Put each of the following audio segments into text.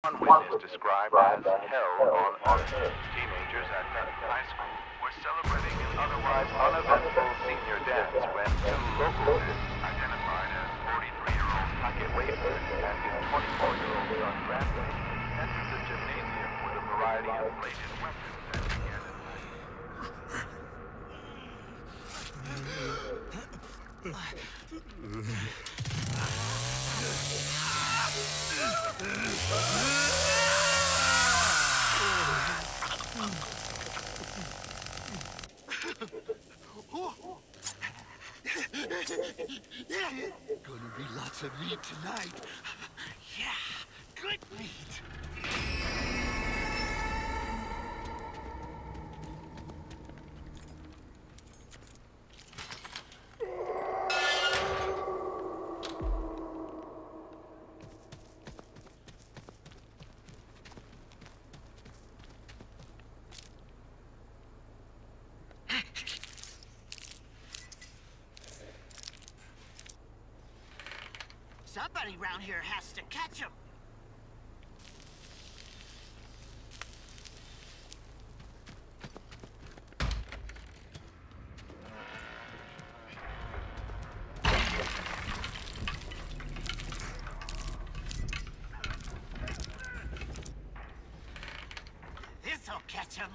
One witness described as hell on earth. Teenagers at Benton High School were celebrating an otherwise uneventful senior dance when two local men, identified as 43-year-old Puckett Wakeman and his 24-year-old son Bradley, entered the gymnasium with a variety of bladed weapons and began Gonna be lots of meat tonight. Yeah, good meat. Somebody around here has to catch him. This'll catch him.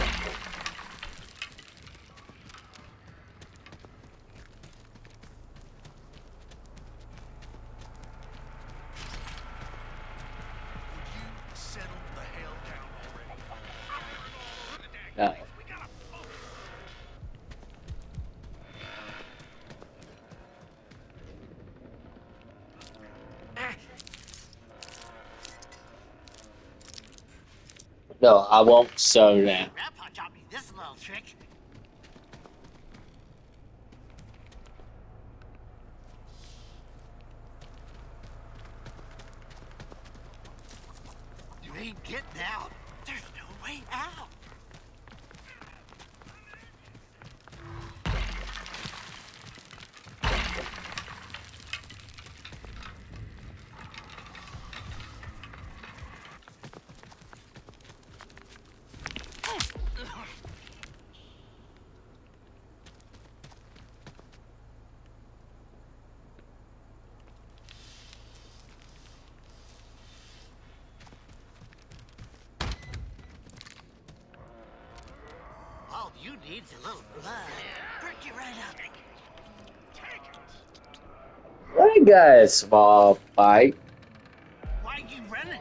No. No, I won't slow down. Grandpa taught me this little trick. You ain't getting out. There's no way out. All you need's a little blood. Perk you right up. I got a small bite. Why you running?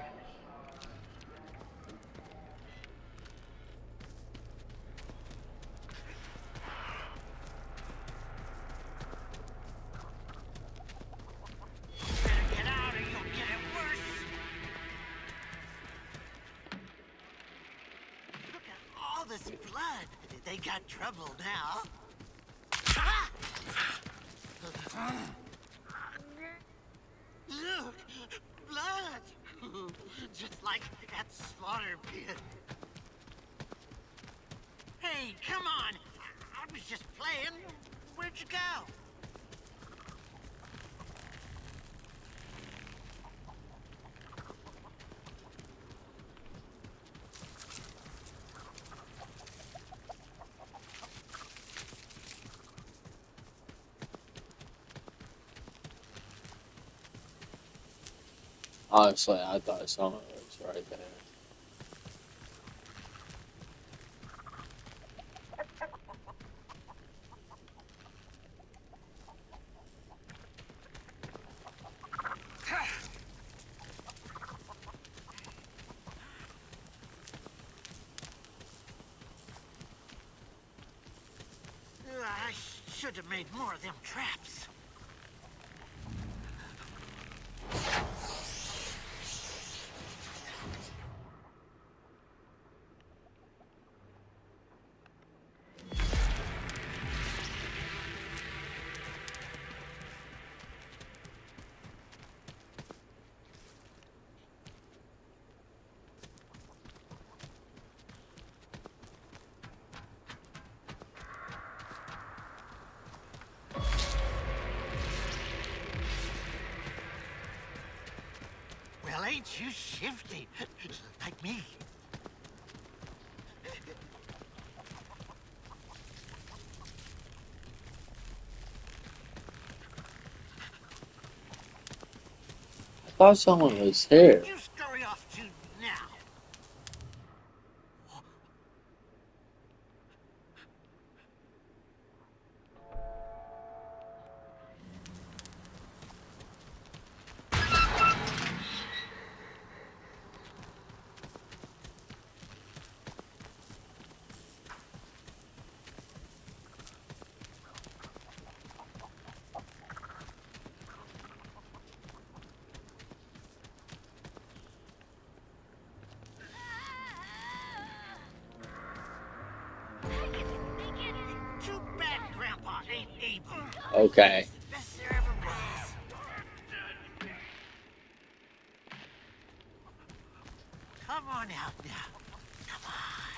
Better get out or you'll get it worse. Look at all this blood. They got trouble now. Ah! Look, blood. Just like that slaughter pit. Hey, come on. I was just playing. Where'd you go? Honestly, I thought someone was right there. I should have made more of them traps. Aren't you shifty? Like me. I thought someone was here. You scurry off to now. Too bad Grandpa ain't able. Okay. He's the best there ever was. Come on out now. Come on.